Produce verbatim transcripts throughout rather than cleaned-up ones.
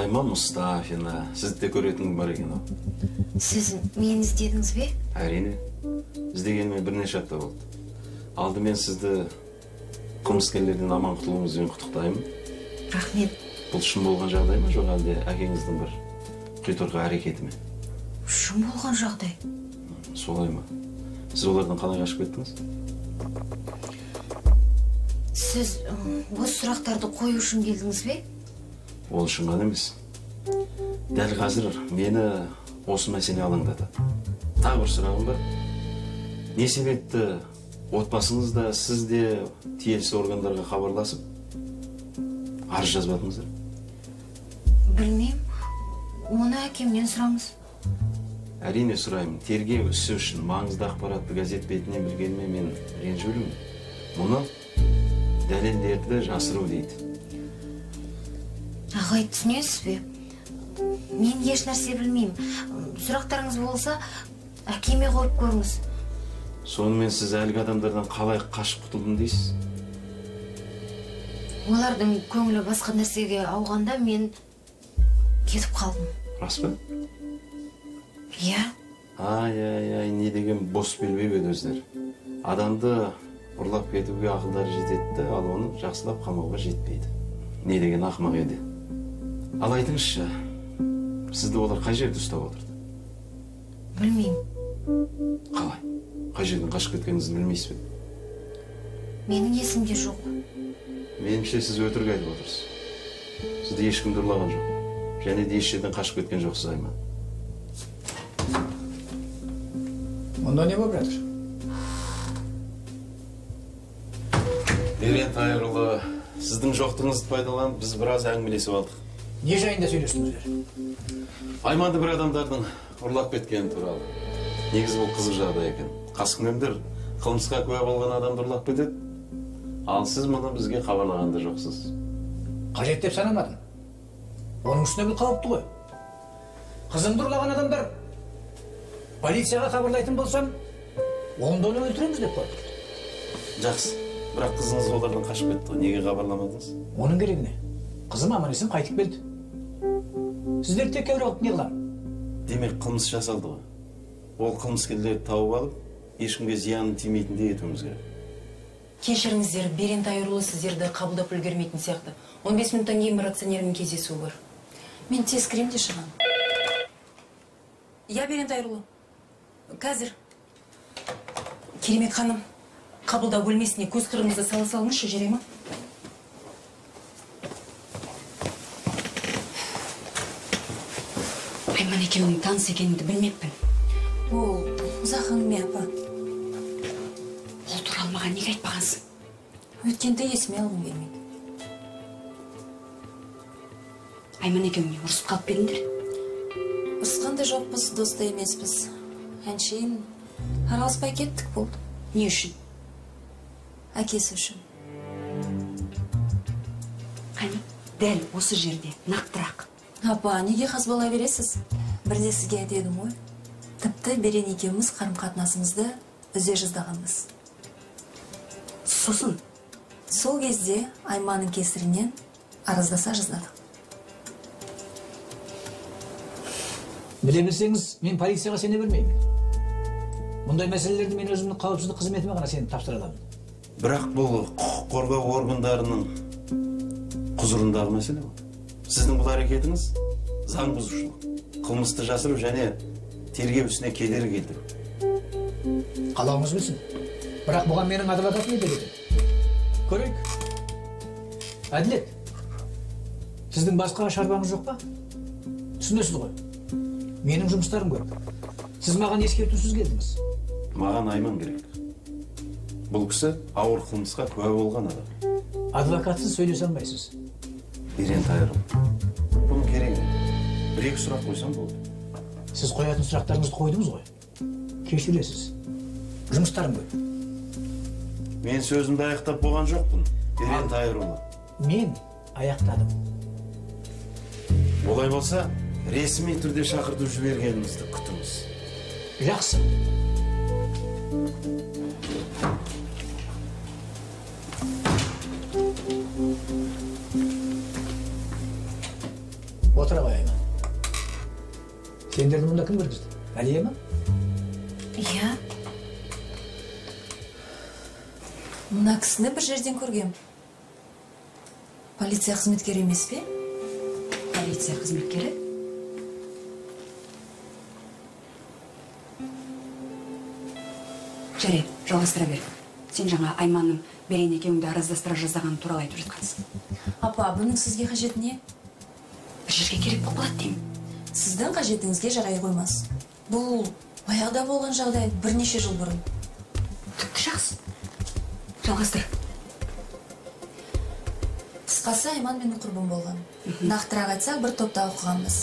Айман Мұстафина, сізді де көретінім бар екен ау. Сіз мені іздедіңіз бе? Әрине. Іздегеніме бірнеше апта болды. Алдымен сізді қылмыскерлерден аман құтылуыңызбен құттықтаймын. Рахмет. Бұл шын болған жағдай ма, жоқ әлде әкеңіздің бір қитұрқы әрекеті ме? Шын болған жағдай. Солай ма? Сіз олардан қалай қашып кеттіңіз? Сіз осы сұрақтарды қою үшін келдіңіз бе? Ол үшін ғана емес. Дәл қазір мені осы мәселе алаңдатады. Тағы бір сұрағым бар. Не себепті отбасыңызда сіз де тиесілі органдарға хабарласып арыз жазбадыңыздар? Білмеймін. Оны әкемнен сұраңыз. Әрине сұраймын. Тергеу ісі үшін маңызды ақпаратты газет бетінен білгеніме мен ренжулімін. Мұны дәлелдерді жасыру дейді. Ағай, түсінесіз бе? Мен еш нәрсе білмеймін. Сұрақтарыңыз болса, әкеме қойып көріңіз. Сонымен сіз әлгі адамдардан қалай қашып құтылдым дейсіз? Олардың көңілі басқа нәрсеге ауғанда мен кетіп қалдым. Рас па? Иә. Ай, ай, ай, не деген бос белбеу еді өздері. Адамды ұрлап кетуге ақылдары жетеді, ал оны жақсылап қамауға жетпейді. Не деген ақымақ еді. Ал айтыңызшы, сізді олар қай жерде ұстап отырды? Білмеймін. Қалай? Қай жерден қашып кеткеніңізді білмейсіз бе? Менің есімде жоқ. Меніңше сіз өтірік айтып отырсыз. Сізді ешкімді ұрлаған жоқ. Және де еш жерден қашып кеткен жоқсыз, Айман. Онда не болып жатыр? Берен Тайырұлы, сіздің жоқтығыңызды пайдаланып, біз біраз әңгімелесіп алдық. Не жайында сөйлестіңіздер? Айманды бір адамдардың ұрлап кеткені туралы. Негізі бұл қызық жағдай екен. Қаскүнемдер қылмысқа куә болған адамды ұрлап кетеді, ал сіз мұны бізге хабарлағанда жоқсыз. Қажет деп санамадым. Оның үстіне бұл қауіпті ғой. Қызымды ұрлаған адамдар полицияға хабарлайтын болсам, онда оны өлтіреміз деп қойды. Жақсы, бірақ қызыңыз олардан қашып кетті ғой. Неге хабарламадыңыз? Оның керегі не? Қызым аман-есен қайтып келді. Сіздер тек әуре не қыламын? Демек, қылмыс жасалды ғой. Ол қылмыскерлерді тауып алып, ешкімге зияны тимейтіндей етуіміз керек. Кешіріңіздер, Берен Тайырұлы сіздерді қабылдап үлгермейтін сияқты. он бес минуттан кейін бір акционермен кездесуі бар. Мен тез кірем де шығам. Я Берен Тайырұлы. Қазір. Керемет ханым, қабылдау бөлмесіне көз қырыңызды сала салыңызшы, жүре ма? Айман екеуінің таныс екенімді білмеппін. Ол ұзақ әңгіме, апа. Ол туралы маған неге айтпағансың? Өткенді есіме алғым келмейді. Айман екеуіңе ұрысып қалып едіңдер? Ұрысқан да жоқпыз, доста емеспіз. Әншейін араласпай кеттік болды. Не үшін? Әкесі үшін. Қане, дәл осы жерде нақтырақ. Апа, неге қазбала бересіз? Бірде сізге айтедім ғой. Тіпті Берен екеуміз қарым-қатынасымызды үзе жаздағанбыз. Сосын? Сол кезде Айманның кесірінен араздаса жаздадық. Біле білсеңіз, мен полицияға сене бермеймін. Мұндай мәселелерді мен өзімнің қауіпсіздік қызметіме ғана сені тапсыра аламын. Бірақ бұл құқық қорғау органдарының құзырындағы мәселе ғой. Сіздің бұл әрекетіңіз заң бұзушылық, қылмысты жасыру және тергеу ісіне кедергі келтіру. Қалауыңыз білсін. Бірақ бұған менің адвокатым не береді? Көрейік. Әділет. Сіздің басқа шаруаңыз жоқ па? Түсінесіз ғой. Менің жұмыстарым көп. Сіз маған ескертусіз келдіңіз. Маған Айман керек. Бұл кісі ауыр қылмысқа куә болған адам. Адвокатсыз сөйлесе алмайсыз. Берен Тайырұлы. Бұның керегі не? Бір-екі сұрақ қойсам болды. Сіз қоятын сұрақтарыңызды қойдыңыз ғой. Кешіресіз. Жұмыстарым көп. Мен сөзімді аяқтап болған жоқпын, Берен Тайырұлы. Мен аяқтадым. Олай болса, ресми түрде шақыртып жібергенімізді күтіңіз. Жақсы. Отыра Сендерді мұнда кім кіргізді? Әлия ма? Иә. Мына кісіні бір жерден көргем. Полиция қызметкері емес пе? Полиция қызметкері? Жарайды, жалғастыра бер. Сен жаңа Айманның Берен екеуіңді араздастыра жаздағаны туралы айтып жатқансың. Апа, бұның сізге қажет не? Бір жерге керек болып қалады деймін. Сіздің қажетіңізге жарай қоймас. Бұл баяғыда болған жағдай бірнеше жыл бұрын. Түкті жақсы. Жалғастыр. Қысқасы Айман менің құрбым болған. Нақтырақ айтсақ, бір топта оқығанбыз.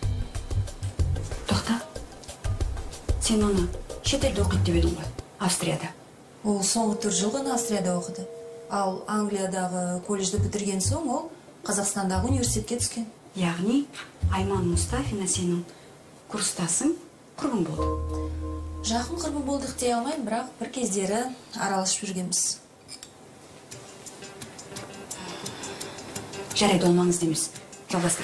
Тоқта. Сен оны шетелде оқиды деп едің ғой, Австрияда. Ол соңғы төрт жыл ғана Австрияда оқыды. Ал Англиядағы колледжді бітірген соң ол Қазақстандағы университетке түскен. Яғни Айман Мұстафина сенің курстасың, құрбың болды. Жақын құрбы болдық дей алмайын, бірақ бір кездері араласып жүргенбіз. Жарайды, ол маңызды емес. Жалғастыр.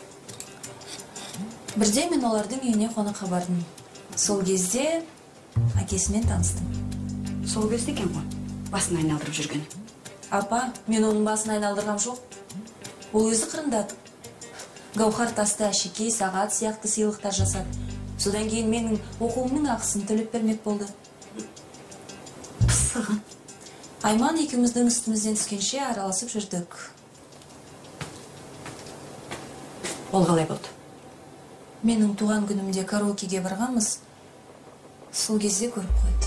Бірде мен олардың үйіне қонаққа бардым. Сол кезде әкесімен таныстым. Сол кезде екен ғой, басын айналдырып жүрген. Апа, мен оның басын айналдырғам жоқ. Ол өзі қырындады. Гаухар тасты әшекей, сағат сияқты сыйлықтар жасады. Содан кейін менің оқуымның ақысын төлеп бермек болды. Пысығын. Айман екеуміздің үстімізден түскенше араласып жүрдік. Ол қалай болды? Менің туған күнімде караокеге барғанбыз. Сол кезде көріп қойды.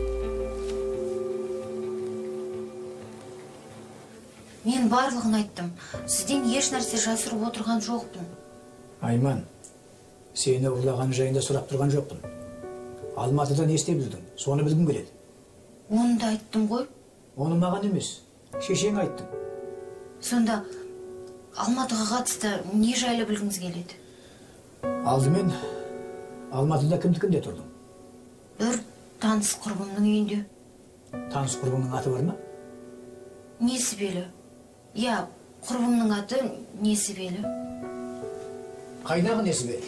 Мен барлығын айттым. Сізден еш нәрсе жасырып отырған жоқпын. Айман, сені ұрлаған жайында сұрап тұрған жоқпын. Алматыда не істеп жүрдің? Соны білгім келеді. Оны да айттым ғой. Оны маған емес, шешең айттың. Сонда Алматыға қатысты не жайлы білгіңіз келеді? Алдымен Алматыда кімді-кімде тұрдың? Бір таныс құрбымның үйінде. Таныс құрбыңның аты бар ма? Несібелі. Я, құрбымның аты Несібелі. Қайдағы Несібелі?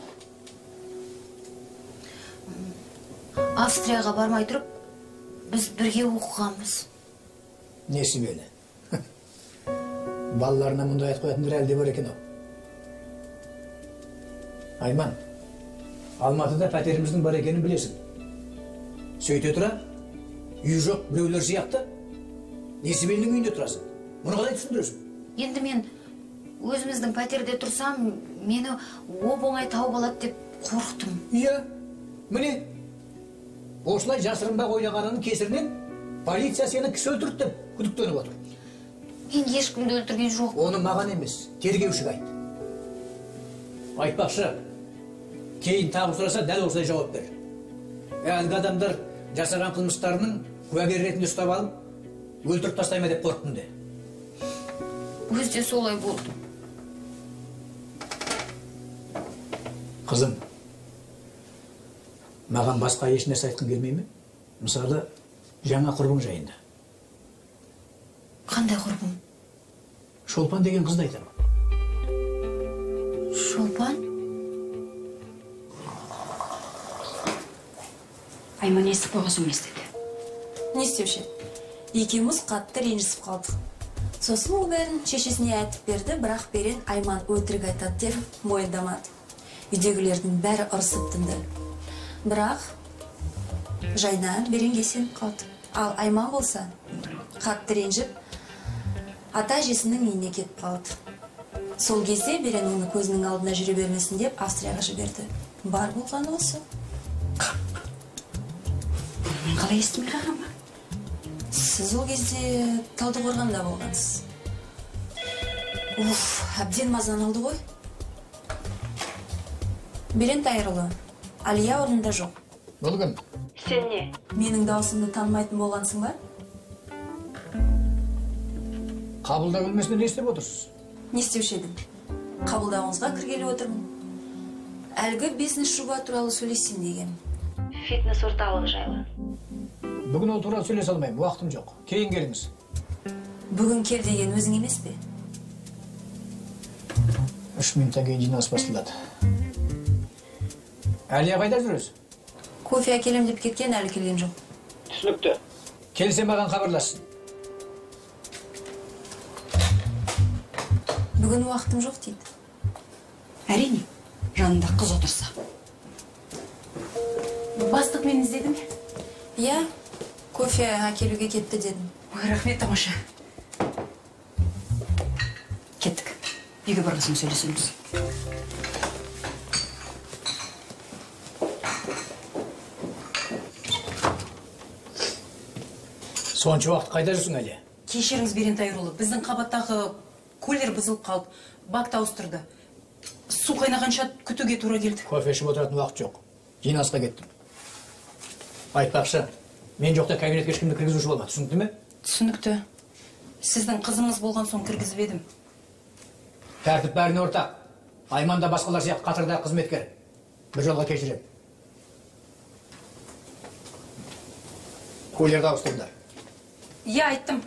Австрияға бармай тұрып, біз бірге оқығанбыз. Несібелі. Балаларына мұндай айт қоятындар әлде бар екен ау. Айман, Алматыда пәтеріміздің бар екенін білесің. Сөйте тұра, үй жоқ біреулер сияқты, Несібелінің үйінде тұрасың. Мұны қалай түсіндіресің? Енді мен өзіміздің пәтерде тұрсам, мені оп-оңай тауып алады деп қорықтым. Иә, міне, осылай жасырынбақ ойлағанының кесірінен полиция сені кісі өлтірді деп күдіктеніп отыр. Мен ешкімді өлтірген жоқ. Оны маған емес, тергеушіге айт. Айтпақшы, кейін тағы сұраса дәл осылай жауап бер. Әлгі адамдар жасаған қылмыстарының куәгер ретінде ұстап алып, өлтіріп тастайма деп қорықтым де. Өзде солай болды. Қызым, маған басқа еш нәрсе айтқың келмей ме? Мысалы, жаңа құрбың жайында. Қандай құрбым? Шолпан деген қызды айтамын. Шолпан? Айман естіп қойғасын естеді. Не істеуші? Екеуміз қатты ренжісіп қалдық. Сосын ол бәрін шешесіне айтып берді, бірақ Берен Айман өтірік айтады деп мойындамады. Үйдегілердің бәрі ұрсып тынды. Бірақ жайна Беренге сеніп қалды. Ал Айман болса, қатты ренжіп, ата-әжесінің үйіне кетіп қалды. Сол кезде Берен оны көзінің алдына жүре бермесін деп Австрияға жіберді. Бар болғаны осы. Мен қалай естімей қалған ба? Сіз ол кезде Талдықорғанда болғансыз. Уф, әбден мазан алды ғой. Берен Тайырұлы, Алия орнында жоқ. Бұл кім? Сен не? Менің даусымды танымайтын болғансың ба? Қабылда бөлмесінде не істеп отырсыз? Не істеуші едім? Қабылдауыңызға кіргелі отырмын. Әлгі бизнес жоба туралы сөйлесейін деген. Фитнес орталығы жайлы. Бүгін ол туралы сөйлесе алмаймын, уақытым жоқ. Кейін келіңіз. Бүгін кел деген өзің емес пе? Үш минуттан кейін жиналыс басталады. Әлия қайда жүресіз? Кофе әкелем деп кеткен, әлі келген жоқ. Түсінікті. Келсе маған хабарлассын. Бүгін уақытым жоқ дейді. Әрине, жанында қыз отырса. Бастық мен іздеді ме? Иә, кофе әкелуге кетті дедім. Ой, рахмет, тамаша. Кеттік. Үйге барғасын сөйлесеміз. Сонша уақыт қайда жүрсің, Әлия? Кешіріңіз, Берентай ұлы, біздің қабаттағы кулер бұзылып қалды. Бакты ауыстырды. Су қайнағанша күтуге тура келді. Кофе ішіп отыратын уақыт жоқ. Жинасқа кеттім. Айтпақшы, мен жоқта кабинетке ешкімді кіргізуші болма, түсінікті ме? Түсінікті. Сіздің қызыңыз болған соң кіргізіп едім. Тәртіп бәріне ортақ. Айман да басқалар сияқты қатардағы қызметкер. Bir жолға кешірем. Кулерді ауыстырыңдар. Иә, айттым.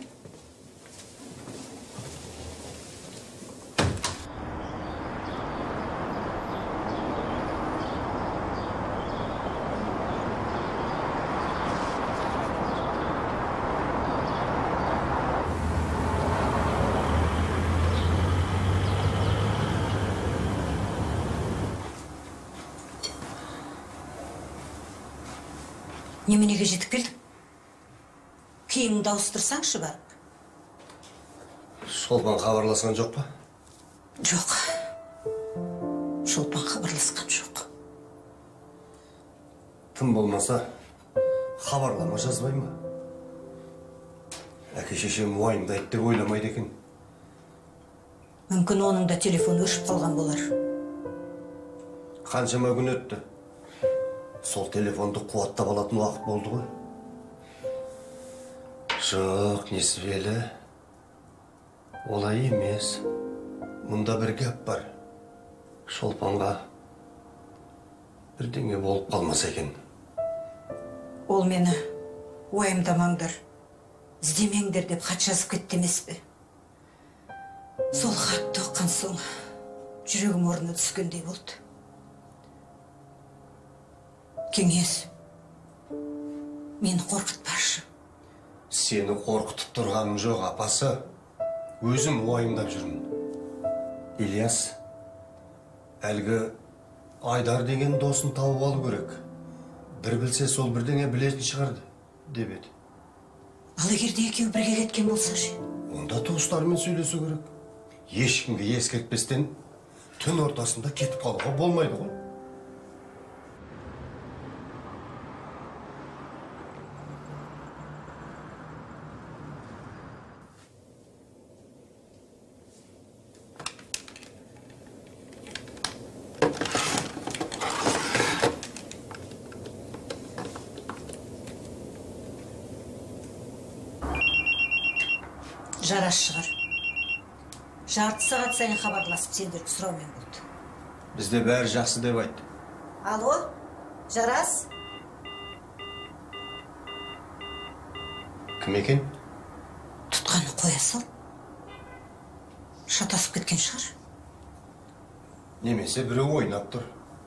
Неменеге жетіп келдің? Киіміңді ауыстырсаңшы барып. Шолпан хабарласқан жоқ па? Жоқ. Шолпан хабарласқан жоқ. Тым болмаса, хабарлама жазбай ма? Әке шешем уайымдайды деп ойламайды екен. Мүмкін оның да телефон өшіп қалған болар. Қаншама күн өтті. Сол телефонды қуаттап алатын уақыт болды ғой. Жоқ, Несібелі. Олай емес. Мұнда бір гәп бар. Шолпанға бірдеңе болып қалмаса екен. Ол мені уайымдамаңдар, іздемеңдер деп хат жазып кетті емес пе? Сол хатты оққан соң жүрегім орнына түскендей болды. Кеңес, мені қорқытпашы. Сені қорқытып тұрғаным жоқ, апасы. Өзім уайымдап жүрмін. Ильяс, әлгі Айдар деген досын тауып алу керек. Бір білсе сол бірдеңе білетін шығарды, деп еді. Ал егерде екеуі бірге кеткен болса ше? Онда туыстарымен сөйлесу керек. Ешкімге ескертпестен түн ортасында кетіп қалуға болмайды ғой. Жарас шығар. Жарты сағат сайын хабарласып сендерді сұраумен болды. Бізде бәрі жақсы деп айтты. Алло, Жарас? Кім екен? Тұтқаны қоя сал. Шатасып кеткен шығар. Немесе біреу ойнап тұр.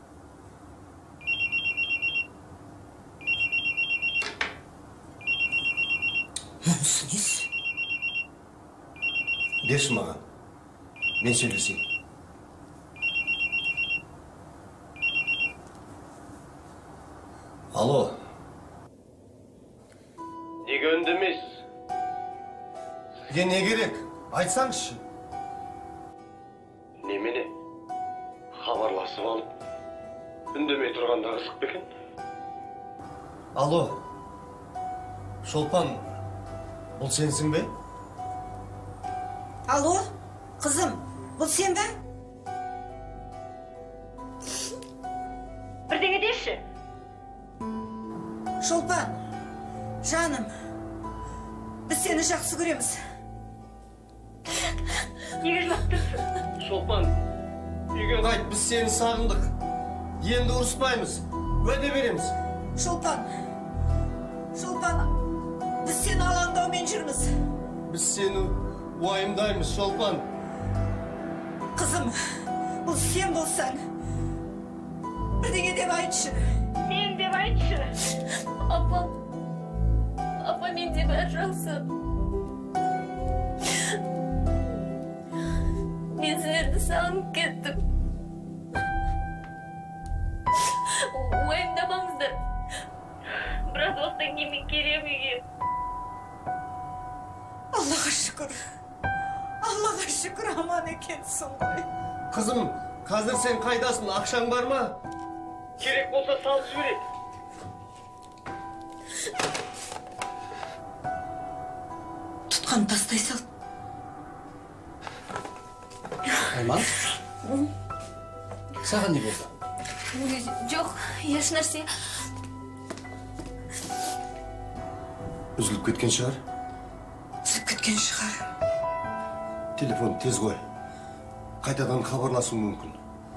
Мұнысы несі? Берші маған. Мен сөйлесейін. Алло. Неге үндемейсіз? Сізге не керек? Айтсаңызшы. Немене? Хабарласып алып, үндемей тұрғанда қызық па екен? Алло. Шолпан, бұл сенсің бе? Алло, қызым, бұл сен бе? Бірдеңе деші? Шолпан, жаным, біз сені жақсы көреміз. Неге жылап тұрсың? Шолпан, үйге қайт, біз сені сағындық. Енді ұрыспаймыз, уәде береміз. Шолпан, Шолпан, біз сені алаңдаумен жүрміз. Біз сені уайымдаймыз, Шолпан. Қызым, бұл сен болсаң, бірдеңе деп айтшы. Мен деп айтшы. Апа, апа менде бәрі жақсы. Мен сіздерді сағынып кеттім. Уайымдамаңыздар. Біраз уақыттан кейін мен келем үйге. Аллаға шүкір. Аллаға шүкір аман екенсің ғой. Қызым, қазір сен қайдасың? Ақшаң бар ма? Керек болса салып жіберейік. Тұтқан тастай сал. Айман? Саған не болды? Жоқ, еш нәрсе. Үзіліп кеткен шығар. Үзіліп кеткен шығар. Телефон тез қой. Қайтадан хабарласу мүмкін.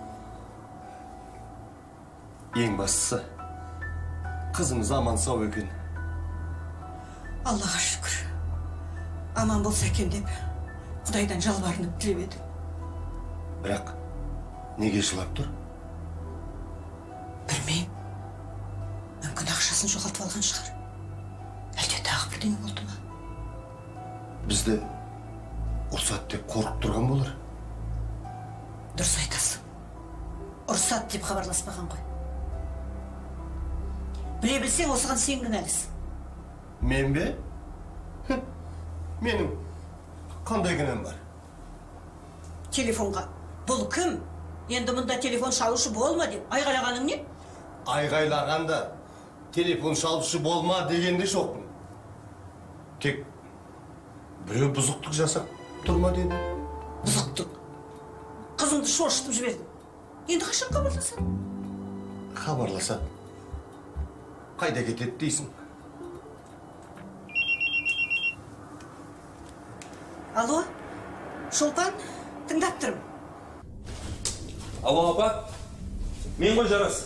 Ең бастысы, қызымыз аман сау екен. Аллаға шүкір. Аман болса екен деп, Құдайдан жалбарынып тілеп едім. Бірақ, неге жылап тұр? Білмеймін. Мүмкін ақшасын жоғалтып алған шығар. Әлде тағы бірдеңе болды ма? Бізді ұрсат деп қорқып тұрған болар. Дұрыс айтасың. Ұрсат деп хабарласпаған ғой. Біле білсең, осыған сен кінәлісің. Мен бе? Хм, менің қандай кінәм бар? Телефонға. Бұл кім? Енді мұнда телефон шалушы болма деп айғайлағаның не? Айғайлағанда телефон шалушы болма дегенде жоқпын. Тек біреу бұзықтық жасап тұрма деді. Бұзықтық. Қызыңды шошытып жіберді. Енді қашан хабарласады? Хабарласады. Қайда кетеді дейсің? Алло, Шолпан, тыңдап тұрмын. Алло, апа, мен ғой Жарас.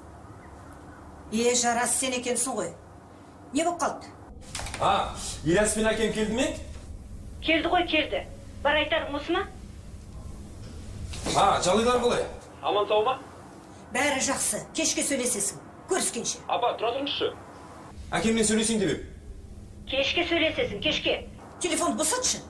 Е, Жарас, сен екенсің ғой. Не болып қалды? А, Ильяс пен әкем келді ме? Келді ғой, келді. Бар айтарың осы ма? А, жалайлар қалай? Аман сау ма? Бәрі жақсы. Кешке сөйлесесің. Көріскенше. Апа, тұра тұрыңызшы. Әкеммен сөйлесейін деп едім. Кешке сөйлесесің, кешке. Телефонды босатшы.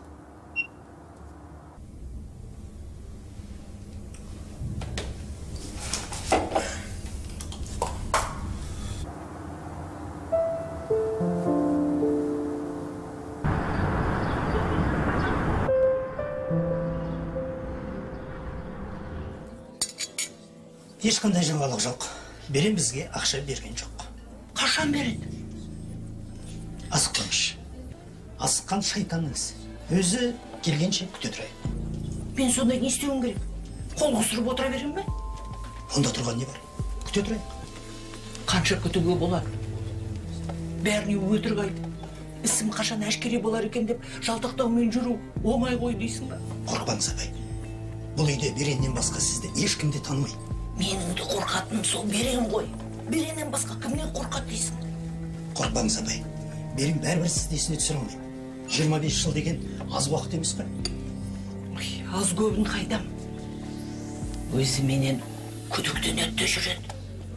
Ешқандай жаңалық жоқ. Берем бізге ақша берген жоқ. Қашан береді? Асықпаңыз. Асыққан шайтанның ісі. Өзі келгенше күте тұрайық. Мен сонда не істеуім керек? Қол қусырып отыра берем бе? Онда тұрған не бар? Күте тұрайық. Қанша күтуге болады? Бәріне өтірік айтып, ісім қашан әшкере болар екен деп жалтақтаумен жүру оңай ғой дейсің ба? Қорықпаңыз апай. Бұл үйде Береннен басқа сізді ешкім де танымайды. Менің де қорқатыным сол Берен ғой. Береннен басқа кімнен қорқат дейсің? Қорықпаңыз апай. Берен бәрібір сізді есіне түсіре алмайды. жиырма бес жыл деген аз уақыт емес қой. Аз көбін қайдам. Өзі менен күдіктенеді де жүреді.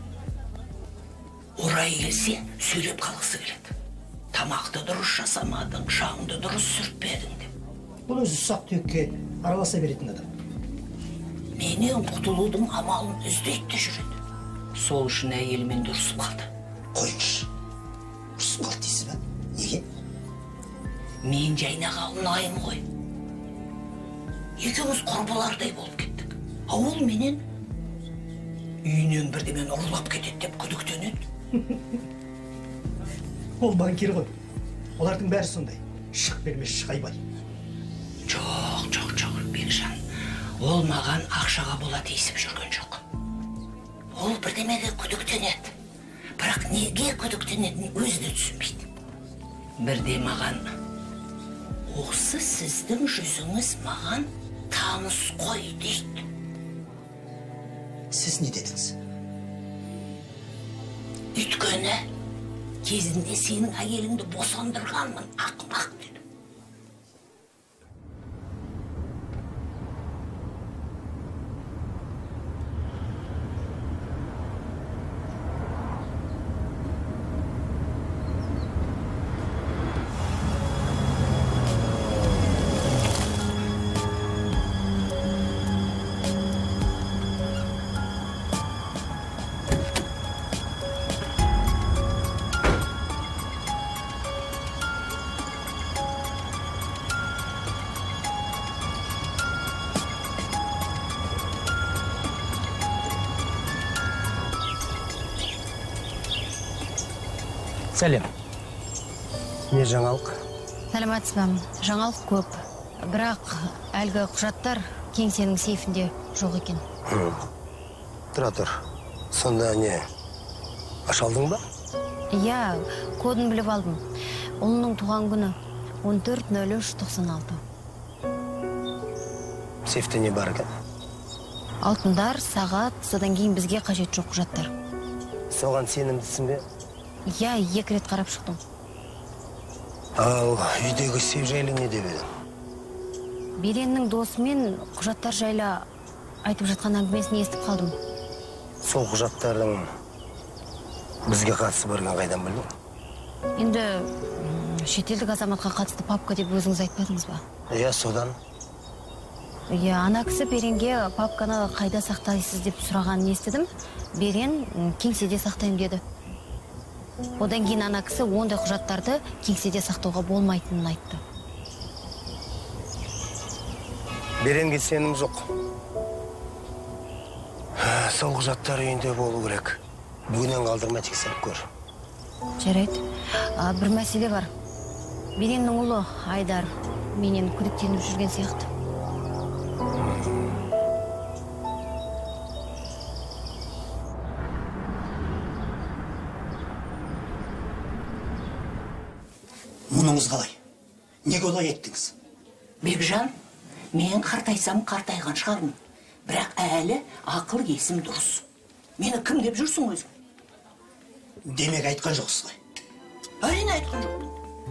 Орайы келсе сөйлеп қалғысы келеді. Тамақты дұрыс жасамадың, шаңды дұрыс сүртпедің деп. Бұл өзі ұсақ түйекке араласа беретін адам. Менен құтылудың амалын іздейді де жүреді. Сол үшін әйелімен дұрысып қалды. Қойыңызшы. Ұрысып қалды дейсіз ба? Неге? Мен жайнаға ұнайым ғой. Екеуміз құрбылардай болып кеттік. Ауыл менен үйінен бірдемен ұрлап кетеді деп күдіктенеді. Ол банкир ғой. Олардың бәрі сондай. Шық бермес шығайбай. Жоқ, жоқ, жоқ, Бекжан. Ол маған ақшаға бола тиісіп жүрген жоқ. Ол бірдемеге күдіктенеді. Бірақ неге күдіктенетінін өзі де түсінбейді. Бірде маған, осы сіздің жүзіңіз маған таныс қой дейді. Сіз не дедіңіз? Өйткені кезінде сенің әйеліңді босандырғанмын, ақымақ деді. Сәлем. Не жаңалық? Сәлематсыз ба? Жаңалық көп. Бірақ әлгі құжаттар кеңсенің сейфінде жоқ екен. Тұра тұр. Сонда не? Ашалдың ба? Иә, кодын біліп алдым. Ұлының туған күні он төрт нөл үш тоқсан алты. Сейфте не бар екен? Алтындар, сағат, содан кейін бізге қажет жоқ құжаттар. Соған сенімдісің бе? Иә, екі рет қарап шықтым. Ал үйдегі сейф жайлы не деп едің? Береннің досымен құжаттар жайлы айтып жатқан әңгімесін естіп қалдым. Сол құжаттардың бізге қатысы барған қайдан білдің? Енді шетелдік азаматқа қатысты папка деп өзіңіз айтпадыңыз ба? Иә, содан. Иә, ана кісі Беренге папканы қайда сақтайсыз деп сұрағанын естідім. Берен кеңседе сақтаймын деді. Одан кейін ана кісі ондай құжаттарды кеңседе сақтауға болмайтынын айтты. Беренге сенім жоқ. Сол құжаттар үйінде болу керек. Бүгінен қалдырма тексеріп көр. Жарайды. Бір мәселе бар. Береннің ұлы Айдар менен күдіктеніп жүрген сияқты. Мұныңыз қалай? Неге олай еттіңіз? Бекжан, мен қартайсам қартайған шығармын. Бірақ әлі ақыл есім дұрыс. Мені кім деп жүрсің өзің? Демек айтқан жоқсыз ғой? Әрине айтқан жоқпын.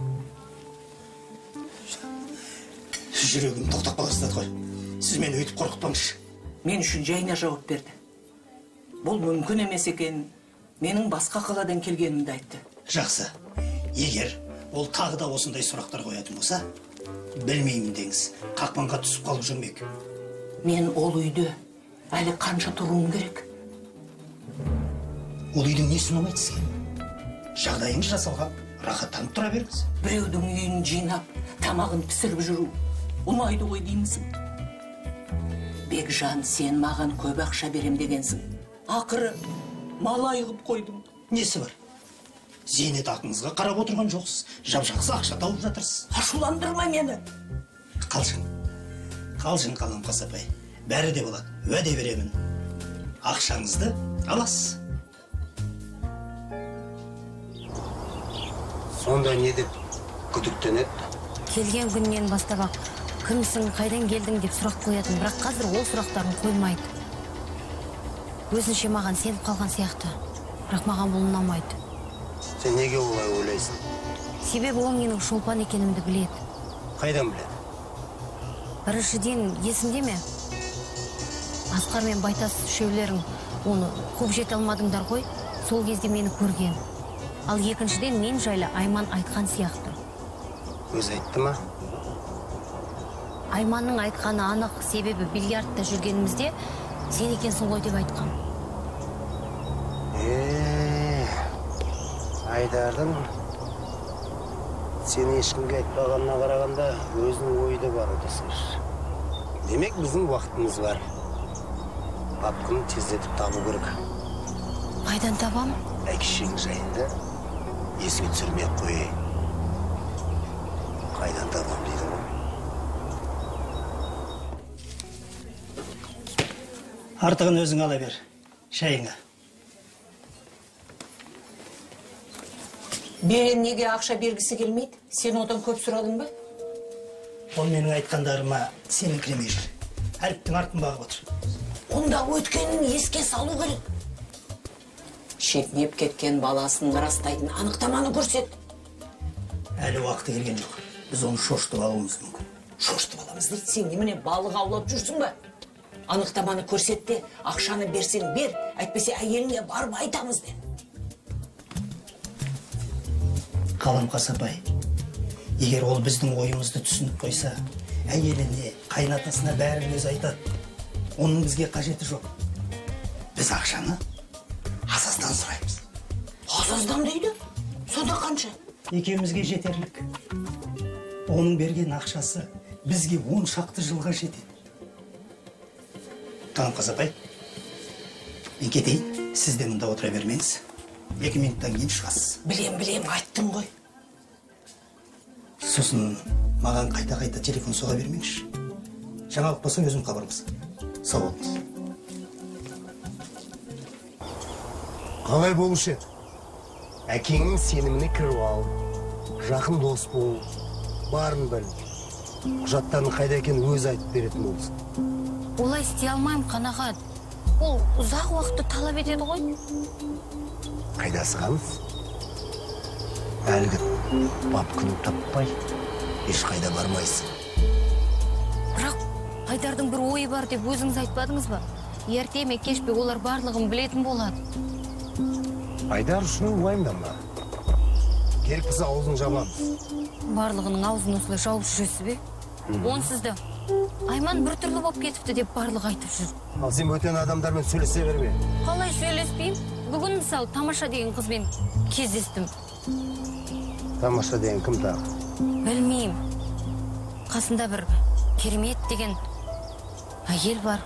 Жүрегім тоқтап қаластады ғой. Сіз мені өйтіп қорқытпаңызшы. Мен үшін жайына жауап берді. Бұл мүмкін емес екен. Менің басқа қаладан келгенімді айтты. Жақсы. Егер ол тағы да осындай сұрақтар қоятын болса, білмеймін деңіз. Қақпанға түсіп қалып жүрмек. Мен ол үйде әлі қанша тұруым керек? Ол үйдің несі ұнамайды сізге? Жағдайыңыз жасалған, рахаттанып тұра беріңіз. Біреудің үйін жинап, тамағын пісіріп жүру ұнайды ғой деймісің? Бекжан, сен маған көп ақша берем дегенсің. Ақыры малай қып қойдың. Несі бар? Зейнетақыңызға қарап отырған жоқсыз. Жап-жақсы ақша тауып жатырсыз. Ашуландырма мені. Қалжың. Қалжың қалам Қасапай. Бәрі де болады. Уәде беремін. Ақшаңызды аласыз. Сонда не деп күдіктенеді? Келген күннен бастап ақ кімсің, қайдан келдің деп сұрақ қоятын, бірақ қазір ол сұрақтарын қоймайды. Өзінше маған сеніп қалған сияқты, бірақ маған бұл ұнамайды. Сен неге олай ойлайсың? Себебі ол менің шолпан екенімді біледі. Қайдан біледі? Біріншіден, есімде ме? Асқар мен Байтас үшеулерің оны қуып жете алмадыңдар ғой, сол кезде мені көрген. Ал екіншіден, мен жайлы Айман айтқан сияқты. Өз айтты ма? Айманның айтқаны анық, себебі бильярдта жүргенімізде сен екенсің ғой деп айтқан. Е, Айдардың сені ешкімге айтпағанына қарағанда өзінің ойды бар odasыр. Демек біздің уақытымыз бар. Папканы тездетіп табу керек. Қайдан табам? Әкешең жайында еске түсірмей қойайын. Қайдан табам дейді ғой. Артығын өзің ала бер. Шайыңа. Берен неге ақша бергісі келмейді? Сен одан көп сұрадың ба? Ол менің айтқандарыма сенің кіремей жүр. Әліптің артын бағып отыр. Онда өткенін еске салу керек. Шетінеп кеткен баласын растайтын анықтаманы көрсет. Әлі уақыты келген жоқ. Біз оны шошытып алуымыз мүмкін. Шошытып аламыз дейді, сен немене балық аулап жүрсің ба? Анықтаманы көрсетте, ақшаны берсең бер, әйтпесе әйеліне барып айтамыз де. Қалам Қасапай, егер ол біздің ойымызды түсініп қойса, әйеліне, қайнатасына бәрін өзі айтады. Оның бізге қажеті жоқ. Біз ақшаны Азаздан сұраймыз. Азаздан дейді? Сонда қанша? Екеумізге жетерлік. Оның берген ақшасы бізге он шақты жылға жетеді. Қалам Қасапай, мен кетейін, сіз де мұнда отыра бермеңіз. екі минуттан кейін шығасыз. Білем, білем, айттым ғой. Сосын маған қайта-қайта телефон соға бермеңізші. Жаңалық болса өзім хабарымыз. Сау болыңыз. Қалай болушы еді? Әкеңнің сеніміне кіріп ал, жақын дос бол, барын біл. Құжаттардың қайда екенін өзі айтып беретін болсын. Олай істей алмайым, қанағат. Ол ұзақ уақытты талап етеді ғой. Қайдасы қалыз? Әлгі папканы таппай, ешқайда бармайсың. Бірақ Айдардың бір ойы бар деп өзіңіз айтпадыңыз ба? Ерте ме кеш пе олар барлығын білетін болады. Айдар үшін уайымдама. Керек болса аузын жабамыз. Барлығының аузын осылай жауып жүресіз бе? Онсыз да Айман бір түрлі болып кетіпті деп барлығы айтып жүр. Ал сен бөтен адамдармен сөйлесе берме. Қалай сөйлеспеймін? Бүгін мысалы Тамаша деген қызбен кездестім. Тамаша деген кім тағы? Білмеймін. Қасында бір керемет деген әйел бар.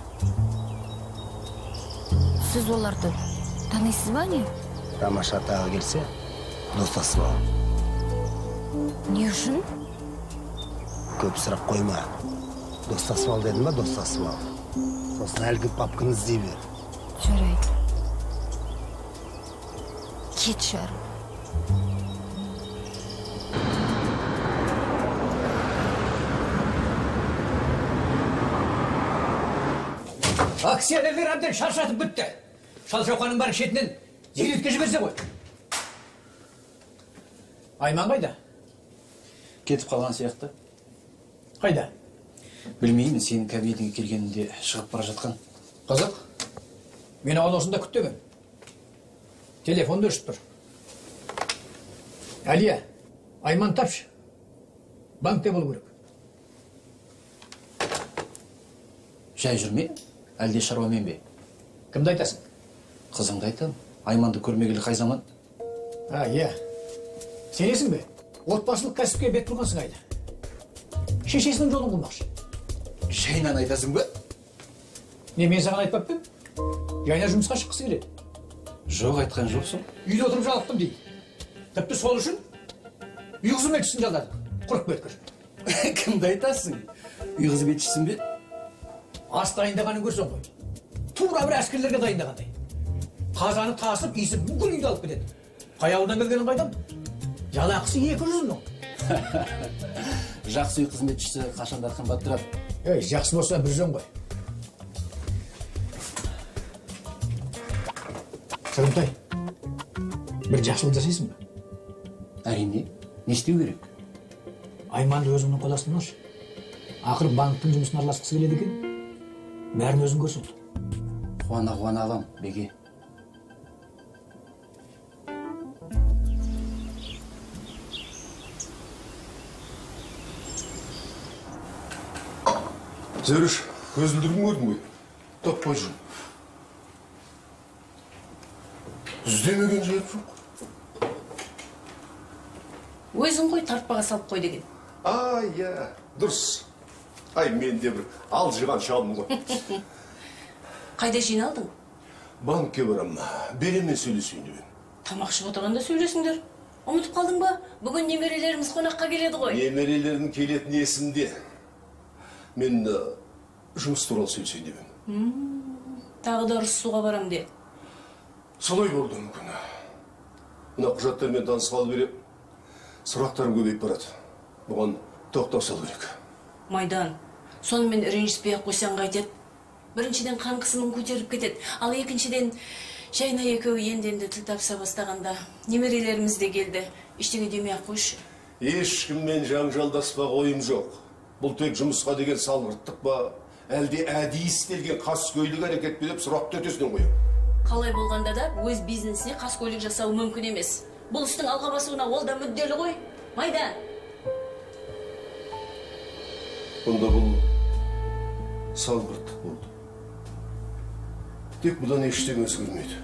Сіз оларды танисыз ба не? Тамаша тағы келсе, достасып ал. Не үшін? Көп сұрақ қойма. Достасып ал дедім ба, достасып ал. Сосын әлгі папканы іздей бер. Жарайды. Кет шар. Акционерлер әбден шаршатып бітті. Шал-шауқаның бар шетінен зейнетке жіберсе ғой. Айман қайда? Кетіп қалған сияқты. Қайда? Білмеймін, сенің кабинетіңе келгенінде шығып бара жатқан. Қызық, мен оған осында күттеген. Телефонды өшіп тұр. Әлия, Айман тапшы. Банкте болу керек. Жай жүрме, әлде шаруамен бе? Кімді айтасың? Қызыңды айтам. Айманды көрмегелі қай заман? А, иә. Сенесің бе? Отбасылық кәсіпке бет тұрғансың айды. Шешесінің жолын қылмақшы. Жайнан айтасың ба? Не, мен саған айтпаппын? Жайна жұмысқа шыққысы келеді. Жоқ, айтқан жоқсың. Үйде отырып жалықтым дейді. Тіпті сол үшін үй қызметшісін жалдадым. Құрық бөткір. Кімді айтасың? Үй қызметшісің бе? Ас дайындағанын көрсең ғой. Тура бір әскерлерге дайындағандай. Қазаны тасып, иісі бүкіл үйді алып кетеді. Қай ауылдан келгенін қайдам? Жалақысы екі жүз мың. Жақсы үй қызметшісі қашанда қымбат тұрады. Ей, жақсы болса бір жөн ғой. Сырымтай, бір жақсылық жасайсың ба? Әрине, не істеу керек? Айманды өзіңнің қоластын алшы. Ақыр банктың жұмысын араласқысы келеді екен. Бәрін өзің көрсін. Қуана-қуана алам, Беге. Зөріш, көзілдіргін көрдің ғой? Таппай жүр. Үздемеген жайып жоқ. Өзің ғой тартпаға салып қой деген. А, иә, дұрыс. Ай, мен де бір ал жиған шалым ғой. Қайда жиналдың? Банкке барам, беремен сөйлесейін деп. Тамақ ішіп отырғанда сөйлесіңдер. Ұмытып қалдың ба? Бүгін немерелеріміз қонаққа келеді ғой. Немерелердің келетін есімде. Мен жұмыс туралы сөйлесейін деп. Тағы да ұрысуға барам де. Солай болды мүмкін. Мына құжаттармен танысқалы беріп, сұрақтарым көбейіп барады. Бұған тоқтау салу керек. Майдан, сонымен ренжіспей-ақ қойсаң қайтеді. Біріншіден қан қысымын көтеріп кетеді, ал екіншіден Жайна екеуі енді-енді тіл тапса бастағанда немерелеріміз де келді. Ештеңе демей-ақ қойшы. Ешкіммен жанжалдаспақ ойым жоқ. Бұл тек жұмысқа деген салғырттық ба, әлде әдейі істелген қаскөйлік әрекет пе деп сұрақты өтесінен қоям. Қалай болғанда да өз бизнесіне қаскөйлік жасау мүмкін емес. Бұл істің алға басуына ол да мүдделі ғой. Майдан. Бұнда бұл салғырттық болды. Тек бұдан ештеңе өзгермейді.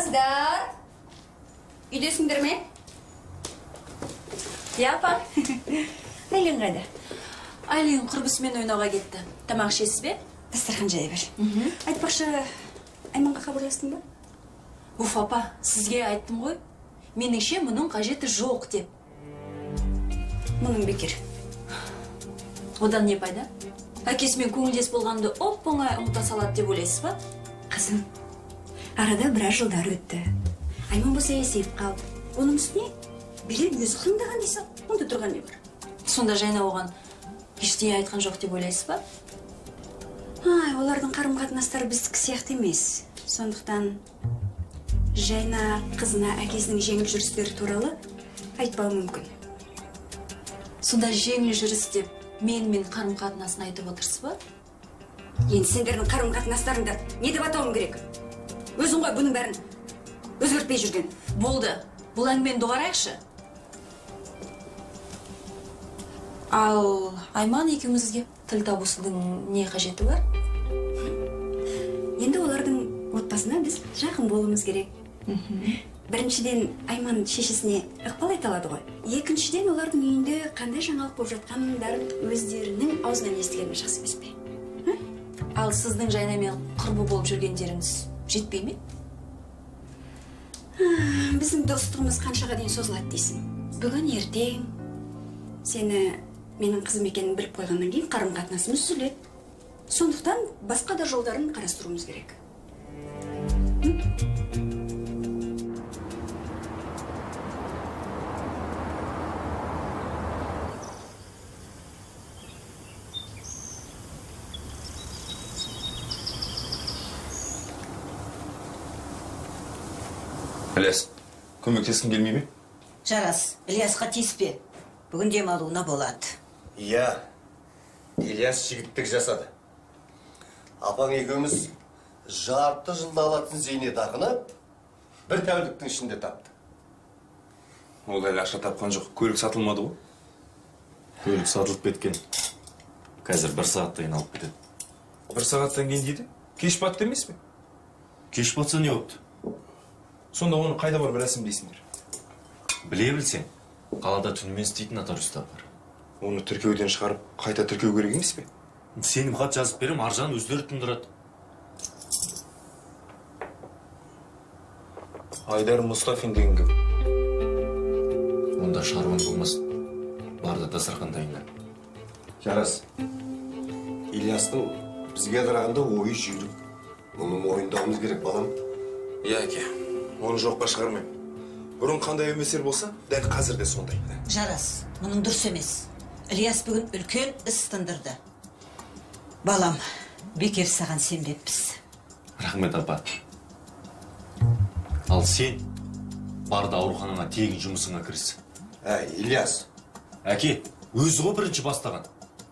Қыздар, үйдесіңдер ме? Иә, апа. Айлин қайда? Айлин құрбысымен ойнауға кетті. Тамақ ішесіз бе? Дастархан жая бер. Айтпақшы, Айманға хабарластың ба? Уф, апа, сізге айттым ғой. Меніңше мұның қажеті жоқ деп. Мұның бекер. Одан не пайда? Әкесімен көңілдес болғанды оп-оңай ұмыта салады деп ойлайсыз ба? Қызым, арада біраз жылдар өтті. Айман болса есейіп қалды. Оның үстіне берер өзі қырындаған дейсің. Онда тұрған не бар? Сонда Жайна оған ештеңе айтқан жоқ деп ойлайсыз ба? Ай, олардың қарым-қатынастары біздікі сияқты емес. Сондықтан Жайна қызына әкесінің жеңіл жүрістері туралы айтпауы мүмкін. Сонда жеңіл жүріс деп мен мен қарым-қатынасын айтып отырсыз ба? Енді сендердің қарым-қатынастарыңды не деп атауым керек? Өзің ғой бұның бәрін өзгертпей жүрген. Болды. Бұл әңгімені доғарайықшы. Ал Айман екеумізге тіл табысудың не қажеті бар? Енді олардың отбасына біз жақын болуымыз керек. Біріншіден, Айман шешесіне ықпал айта алады ғой. Екіншіден, олардың үйінде қандай жаңалық болып жатқандарын өздерінің аузынан естігені жақсы емес пе? Ал сіздің Жайнамен құрбы болып жүргендеріңіз жетпей ме? Біздің достығымыз қаншаға дейін созылады дейсің? Бүгін ертең сені менің қызым екенін біліп қойғаннан кейін қарым-қатынасымыз үзіледі. Сондықтан басқа да жолдарын қарастыруымыз керек. Ілияс, көмектескің келмей ме? Жарас, Ілиясқа тиіспе. Бүгін демалуына болады. Иә, Ілияс жігіттік жасады. Апаң екеуміз жарты жылда алатын зейнетақыны бір тәуліктің ішінде тапты. Ол әлі ақша тапқан жоқ, көлік сатылмады ғой? Көлік сатылып кеткен. Қазір бір сағаттан алып кетеді. Бір сағаттан кейін дейді? Кеш батты емес пе? Кеш батса не опты? Сонда оны қайда бар рәсімдейсіңдер? Біле білсең, қалада түнімен істейтін нотариустар бар. Оны тіркеуден шығарып, қайта тіркеу керек емес пе? Сенім хат жазып берем, аржан өздері тындырады. Айдар Мұстафин деген кім? Онда шаруан болмас. Барды дастархан дайында. Жарас, Ильястың бізге қарағанда ойы жүйрік. Оны мойындауымыз керек, балам. Иә, әке. Оны жоққа шығармайым. Бұрын қандай өмесер болса, дәл қазір де сондай. Жарас, мұның дұрыс емес. Ілияс бүгін үлкен іс тындырды. Балам, бекер саған сенбеппіз. Рахмет, апа. Ал сен барды ауруханаға тегін жұмысыңа кіріс. Әй, Ильяс. Әке, өзі ғой бірінші бастаған.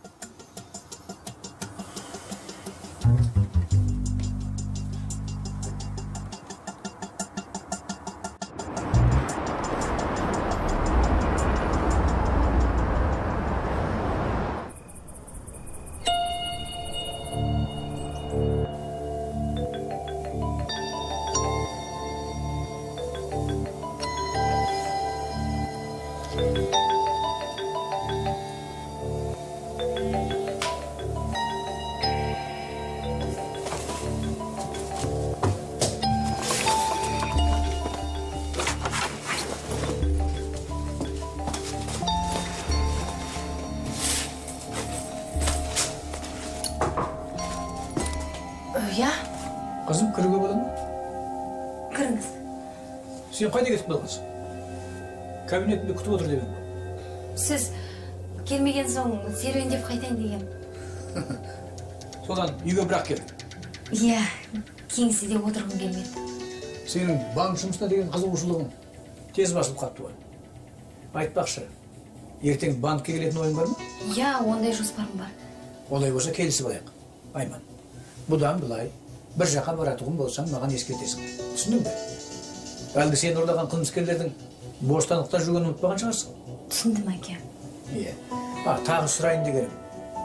Иә? Қызым, кіруге болады ма? Кіріңіз. Сен қайда кетіп қалғансың? Кабинетінде күтіп отыр деп едім. Сіз келмеген соң серуендеп қайтайын деген. Содан үйге бірақ кел. Иә, кеңседе отырғым келмеді. Сенің банк жұмысына деген қызығушылығың тез басылып қапты ғой. Айтпақшы, ертең банкке келетін ойың бар ма? Иә, ондай жоспарым бар. Олай болса келісіп алайық, Айман. Бұдан былай, бір жаққа баратұғын болсаң, маған ескертесің. Түсіндің бе? Әлгі сен ұрлаған қылмыскерлердің бостандықта жүргенін ұмытпаған шығарсың? Түсіндім, әке. Иә. А, тағы сұрайын дегенім.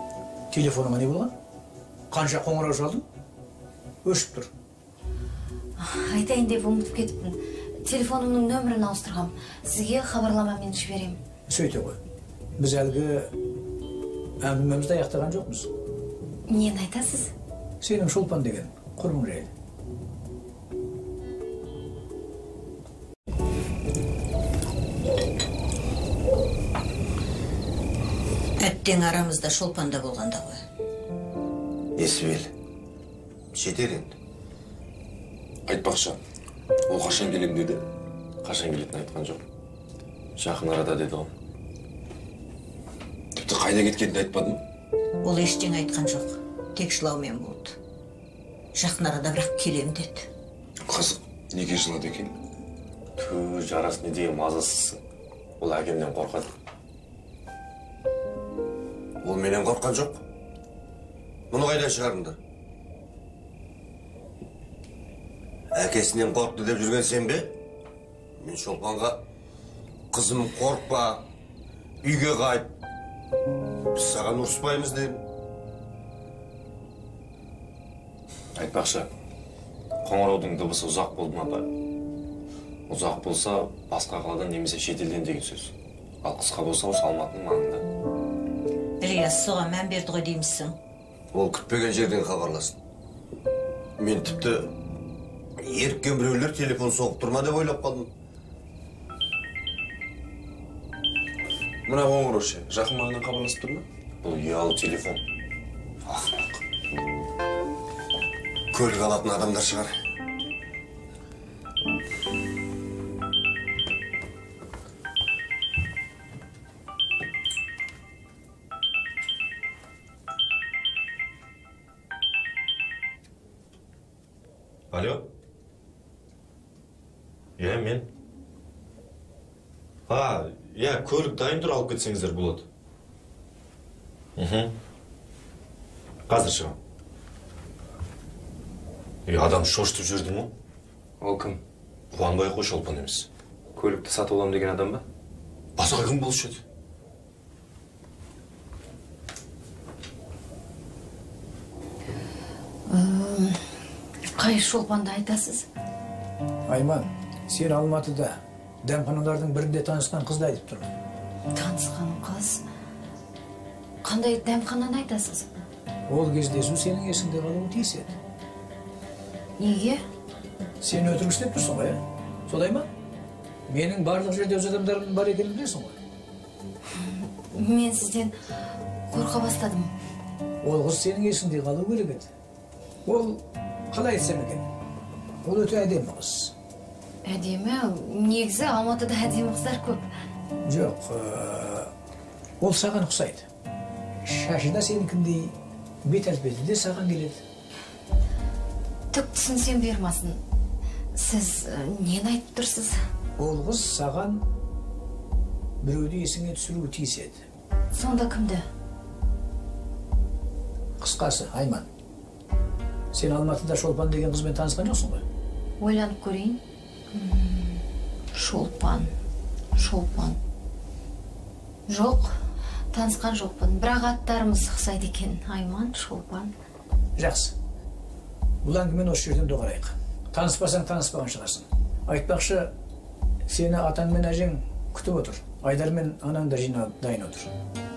Телефоныма не болған? Қанша қоңырау шалдың? Өшіп тұр. Айтайын деп ұмытып кетіппін. Телефонымның нөмірін ауыстырғам. Сізге хабарламамен жіберем. Сөйте ғой. Біз әлгі әңгімемізді аяқтаған жоқпыз. Нені айтасыз? Сенің Шолпан деген құрбың жайлы. Әттең арамызда Шолпанда болғанда ғой. Несібел, жетер енді. Айтпақшы, ол қашан келем деді? Қашан келетінін айтқан жоқ. Жақын арада деді ғой. Тіпті қайда кеткенін айтпадым. Ол ештеңе айтқан жоқ. Тек жылаумен болды. Жақын арада бірақ келем деді. Қызық, неге жылады екен? Ту, жарас не деген мазасызсың. Ол әкемнен қорқады. Ол менен қорққан жоқ. Мұны қайдан шығарыңдар? Әкесінен қорқты деп жүрген сен бе? Мен Шолпанға қызым қорқпа, үйге қайт. Біз саған ұрыспаймыз дедім. Айтпақшы, қоңыраудың дыбысы ұзақ болды ма ба? Ұзақ болса, басқа қаладан немесе шетелден деген сөз. Ал қысқа болса, осы Алматының маңында. Ілияс соған мән берді ғой деймісің? Ол күтпеген жерден хабарласын. Мен тіпті еріккен біреулер телефон соғып тұрма деп ойлап қалдым. Мына қоңырау ше, жақын маңнан хабарласып тұр ма? Бұл ұялы телефон. Ақымақ. Көлік алатын адамдар шығар. Алло? Е, мен? А, е, көлік дайын тұр, алып кетсеңіздер болады. Үху. Қазір шығам. Е, адам шошытып жүрді ме? Ол кім? Қуанбай қой Шолпан емес. Көлікті сатып алам деген адам ба? Басқа кім болушы еді? Қай Шолпанды айтасыз? Айман, сен Алматыда дәмханалардың бірінде танысқан қызды айтып тұрмын. Танысқан қыз? Қандай дәмхананы айтасыз? Ол кездесу сенің есіңде қалуы тиіс еді. Неге? Сен өтірік істеп тұрсың ғой, ә? Солай ма? Менің барлық жерде өз адамдарым бар екенін білесің ғой. Мен сізден қорқа бастадым. Ол қыз сенің есіңде қалу керек еді. Ол қалай айтсам екен? Ол өте әдемі қыз. Әдемі? Негізі Алматыда әдемі қыздар көп. Жоқ, ол саған ұқсайды. Шашы да сенікіндей, бет әлпеті де саған келеді. Түк түсінсем бермасын. Сіз нені айтып тұрсыз? Ол қыз саған біреуді есіңе түсіруі тиіс еді. Сонда кімді? Қысқасы, Айман. Сен Алматыда Шолпан деген қызбен танысқан жоқсың ғой? Ойланып көрейін. Шолпан, Шолпан. Жоқ, танысқан жоқпын. Бірақ аттарымыз ұқсайды екен. Айман, Шолпан. Жақсы. Бұл әңгімені осы жерден доғарайық. Таныспасаң таныспаған шығарсың. Айтпақшы, сені атаң мен әжең күтіп отыр. Айдар мен анаң да жиналып дайын отыр.